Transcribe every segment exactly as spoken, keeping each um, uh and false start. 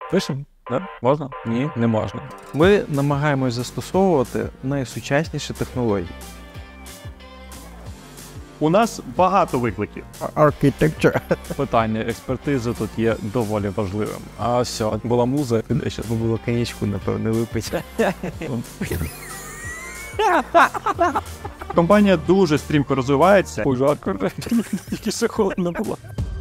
Пишемо? Да? Можна? Ні, не можна. Ми намагаємось застосовувати найсучасніші технології. У нас багато викликів. Architecture. Питання експертизи тут є доволі важливим. А все, була муза, і ще Було коньячку, напевно, випити. Компанія дуже стрімко розвивається. Ой, жарко, тільки ще холодно було.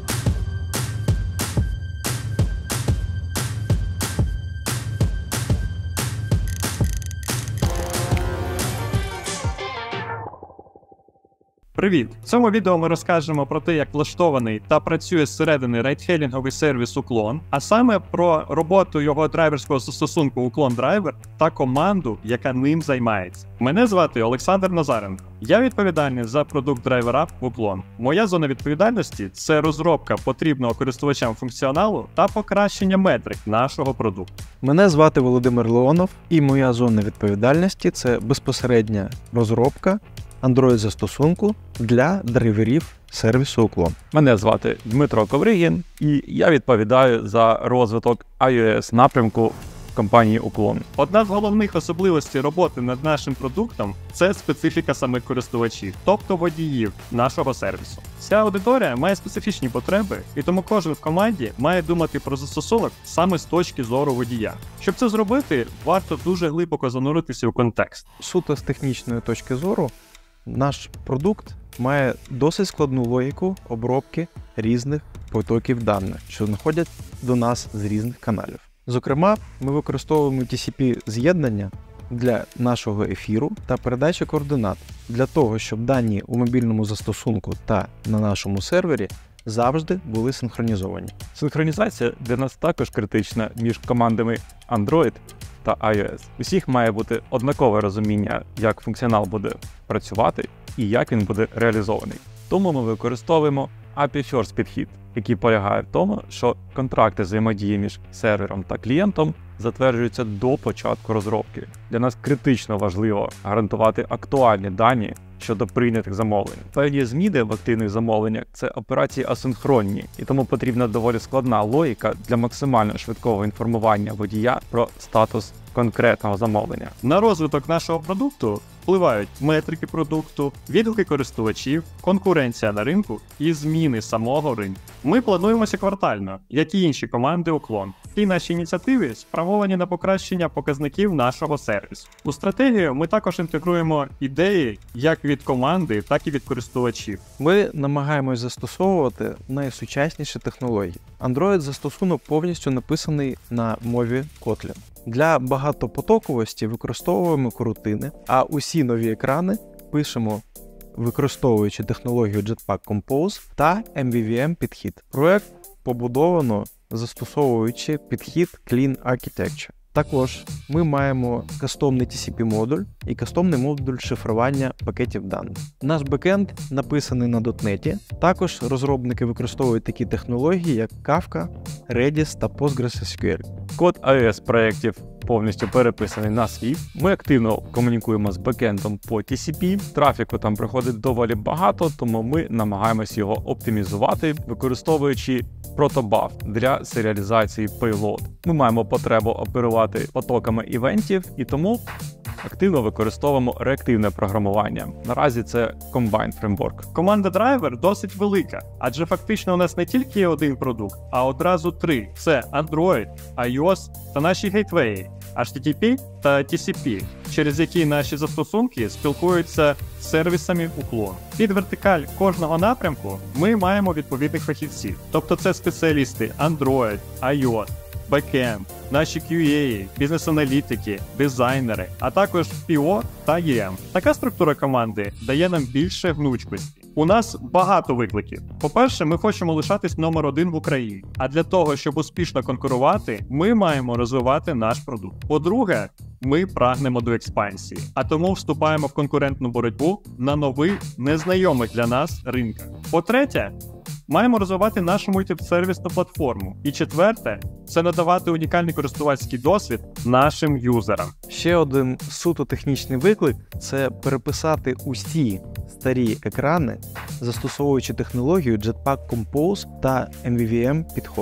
Привіт! В цьому відео ми розкажемо про те, як влаштований та працює зсередини райдхелінговий сервіс Uklon, а саме про роботу його драйверського застосунку Uklon Driver та команду, яка ним займається. Мене звати Олександр Назаренко. Я відповідальний за продукт Driver App в Uklon. Моя зона відповідальності – це розробка потрібного користувачам функціоналу та покращення метрик нашого продукту. Мене звати Володимир Леонов, і моя зона відповідальності – це безпосередня розробка Android-застосунку для драйверів сервісу Uklon. Мене звати Дмитро Ковригін, і я відповідаю за розвиток iOS напрямку компанії Uklon. Одна з головних особливостей роботи над нашим продуктом – це специфіка самих користувачів, тобто водіїв нашого сервісу. Ця аудиторія має специфічні потреби, і тому кожен в команді має думати про застосунок саме з точки зору водія. Щоб це зробити, варто дуже глибоко зануритися у контекст. Суто з технічної точки зору, наш продукт має досить складну логіку обробки різних потоків даних, що надходять до нас з різних каналів. Зокрема, ми використовуємо ті сі пі-з'єднання для нашого ефіру та передачі координат, для того, щоб дані у мобільному застосунку та на нашому сервері завжди були синхронізовані. Синхронізація для нас також критична між командами Android та iOS. Усіх має бути однакове розуміння, як функціонал буде працювати і як він буде реалізований. Тому ми використовуємо ей пі ай First підхід, який полягає в тому, що контракти взаємодії між сервером та клієнтом затверджуються до початку розробки. Для нас критично важливо гарантувати актуальні дані щодо прийнятих замовлень. Певні зміни в активних замовленнях – це операції асинхронні, і тому потрібна доволі складна логіка для максимально швидкого інформування водія про статус конкретного замовлення. На розвиток нашого продукту впливають метрики продукту, відгуки користувачів, конкуренція на ринку і зміни самого ринку. Ми плануємося квартально, як і інші команди Uklon. Ці наші ініціативи спрямовані на покращення показників нашого сервісу. У стратегію ми також інтегруємо ідеї як від команди, так і від користувачів. Ми намагаємось застосовувати найсучасніші технології. Android-застосунок повністю написаний на мові Kotlin. Для багатопотоковості використовуємо корутини, а усі нові екрани пишемо, використовуючи технологію Jetpack Compose та ем ві ві ем підхід. Проект побудовано застосовуючи підхід Clean Architecture. Також ми маємо кастомний ті сі пі-модуль і кастомний модуль шифрування пакетів даних. Наш бекенд написаний на .дот нет. Також розробники використовують такі технології, як Kafka, Redis та PostgreSQL. Код iOS проєктів повністю переписаний на Swift. Ми активно комунікуємо з бекендом по ті сі пі. Трафіку там приходить доволі багато, тому ми намагаємось його оптимізувати, використовуючи протобаф для серіалізації payload. Ми маємо потребу оперувати потоками івентів і тому активно використовуємо реактивне програмування. Наразі це Combined Framework. Команда Driver досить велика, адже фактично у нас не тільки є один продукт, а одразу три. Це Android, iOS та наші гейтвеї, ейч ті ті пі та ті сі пі, через які наші застосунки спілкуються з сервісами Uklon. Під вертикаль кожного напрямку ми маємо відповідних фахівців, тобто це спеціалісти Android, iOS, бекенд, наші кю ей, бізнес-аналітики, дизайнери, а також пі о та і ем. Така структура команди дає нам більше гнучкості. У нас багато викликів. По-перше, ми хочемо лишатись номер один в Україні. А для того, щоб успішно конкурувати, ми маємо розвивати наш продукт. По-друге, ми прагнемо до експансії, а тому вступаємо в конкурентну боротьбу на нових, незнайомих для нас ринках. По-третє, маємо розвивати нашу мультисервісну платформу. І четверте, це надавати унікальний користувацький досвід нашим юзерам. Ще один суто технічний виклик – це переписати усі старі екрани, застосовуючи технологію Jetpack Compose та ем ві ві ем підход.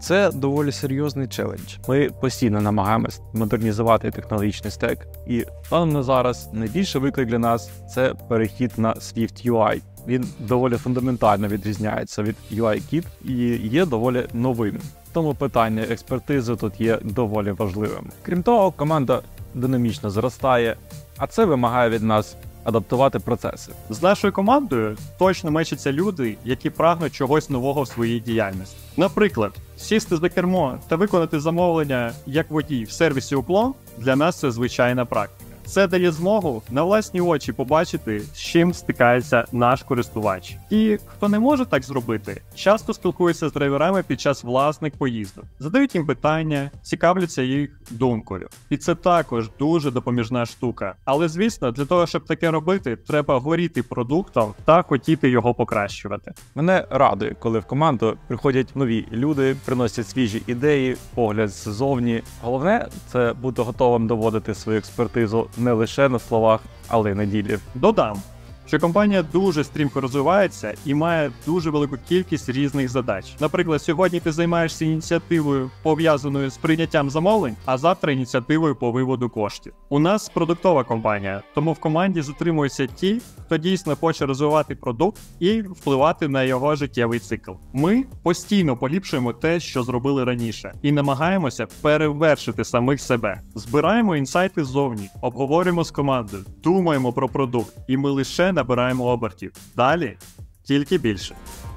Це доволі серйозний челендж. Ми постійно намагаємось модернізувати технологічний стек, і станом на зараз найбільший виклик для нас – це перехід на Swift ю ай. Він доволі фундаментально відрізняється від ю ай-Kit і є доволі новим. Тому питання експертизи тут є доволі важливим. Крім того, команда динамічно зростає, а це вимагає від нас адаптувати процеси. З нашою командою точно мечаться люди, які прагнуть чогось нового в своїй діяльності. Наприклад, сісти за кермо та виконати замовлення як водій в сервісі Уклон – для нас це звичайна практика. Це дає змогу на власні очі побачити, з чим стикається наш користувач. І хто не може так зробити, часто спілкується з драйверами під час власних поїздок, задають їм питання, цікавляться їх думкою. І це також дуже допоміжна штука. Але, звісно, для того, щоб таке робити, треба горіти продуктом та хотіти його покращувати. Мене радує, коли в команду приходять нові люди, приносять свіжі ідеї, погляд ззовні. Головне – це бути готовим доводити свою експертизу не лише на словах, але й на ділі. Додам, що компанія дуже стрімко розвивається і має дуже велику кількість різних задач. Наприклад, сьогодні ти займаєшся ініціативою, пов'язаною з прийняттям замовлень, а завтра ініціативою по виводу коштів. У нас продуктова компанія, тому в команді затримуються ті, хто дійсно хоче розвивати продукт і впливати на його життєвий цикл. Ми постійно поліпшуємо те, що зробили раніше, і намагаємося перевершити самих себе. Збираємо інсайти ззовні, обговорюємо з командою, думаємо про продукт, і ми лише набираємо обертів. Далі тільки більше.